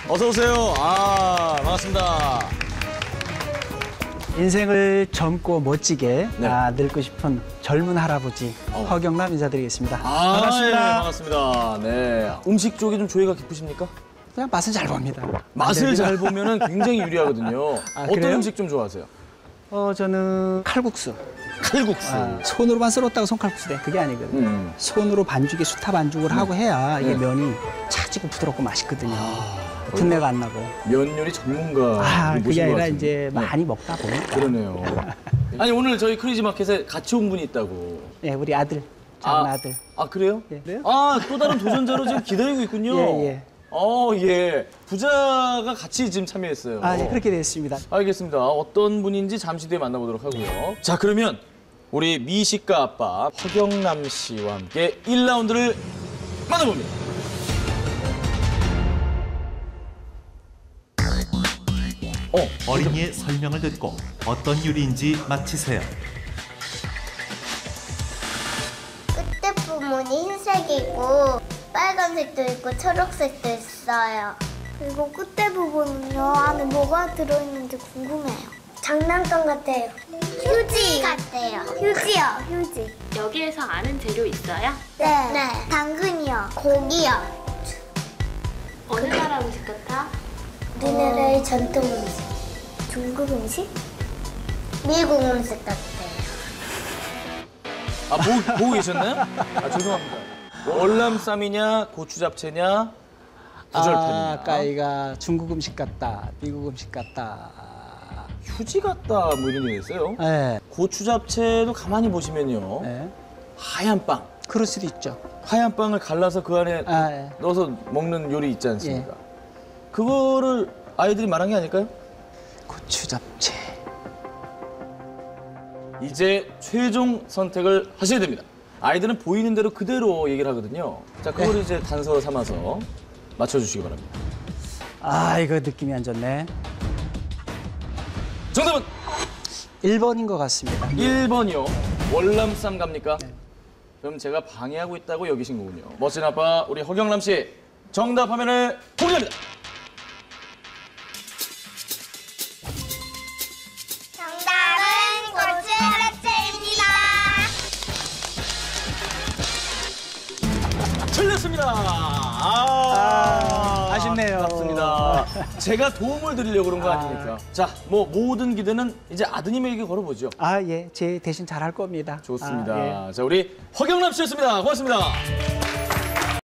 어서 오세요. 아, 반갑습니다. 인생을 젊고 멋지게 네. 늙고 싶은 젊은 할아버지 허경남 인사드리겠습니다. 반갑습니다. 네, 반갑습니다. 네. 음식 쪽에 좀 조예가 깊으십니까? 그냥 맛은 잘 봅니다. 맛을 잘 보면은 굉장히 유리하거든요. 어떤 그래요? 음식 좀 좋아하세요? 저는 칼국수. 칼국수. 손으로만 썰었다고 손칼국수 돼. 그게 아니거든요. 손으로 반죽에 수타 반죽을 하고 해야 이게 면이 차지고 부드럽고 맛있거든요. 분내가 안 나고. 면 요리 전문가. 그게 아니라 이제 많이 먹다 보니까. 그러네요. 아니 오늘 저희 크레이지 마켓에 같이 온 분이 있다고. 예, 우리 아들, 작은 아들. 아 그래요? 예. 그래요? 아, 또 다른 도전자로 지금 기다리고 있군요. 예. 예. 부자가 같이 지금 참여했어요. 예, 그렇게 됐습니다. 알겠습니다. 어떤 분인지 잠시 뒤에 만나보도록 하고요. 자, 그러면 우리 미식가 아빠 허경남 씨와 함께 1라운드를 만나봅니다. 어린이의 설명을 듣고 어떤 요리인지 맞히세요. 끝에 부분이 흰색이고 빨간색도 있고 초록색도 있어요. 그리고 끝에 부분은요, 안에 뭐가 들어있는지 궁금해요. 장난감 같아요. 휴지 같아요. 휴지요, 휴지. 여기에서 아는 재료 있어요? 네. 당근이요. 고기요. 어느 나라 음식 같아? 우리나라의 전통 음식. 중국 음식? 미국 음식 같아요. 보고 계셨나요? 죄송합니다. 월남쌈이냐, 고추 잡채냐, 구절편이냐. 아까 중국 음식 같다, 미국 음식 같다. 휴지 같다 뭐 이런 얘기 있어요. 네. 고추 잡채도 가만히 보시면요. 네. 하얀 빵. 그럴 수도 있죠. 하얀 빵을 갈라서 그 안에 예. 넣어서 먹는 요리 있지 않습니까? 그거를 아이들이 말한 게 아닐까요? 고추 잡채. 이제 최종 선택을 하셔야 됩니다. 아이들은 보이는 대로 그대로 얘기를 하거든요. 자, 그걸 이제 단서 삼아서 맞춰주시기 바랍니다. 이거 느낌이 안 좋네. 정답은 1번인 것 같습니다. 1번이요. 월남쌈 갑니까? 그럼 제가 방해하고 있다고 여기신 거군요. 멋진 아빠 우리 허경남 씨 정답 화면을 공개합니다. 정답은 고추 잡채입니다. 틀렸습니다. 아쉽네요. 아깝습니다. 제가 도움을 드리려고 그런 거 아닙니까? 자, 뭐 모든 기대는 이제 아드님에게 걸어보죠. 예. 제 대신 잘할 겁니다. 좋습니다. 자, 우리 허경남 씨였습니다. 고맙습니다.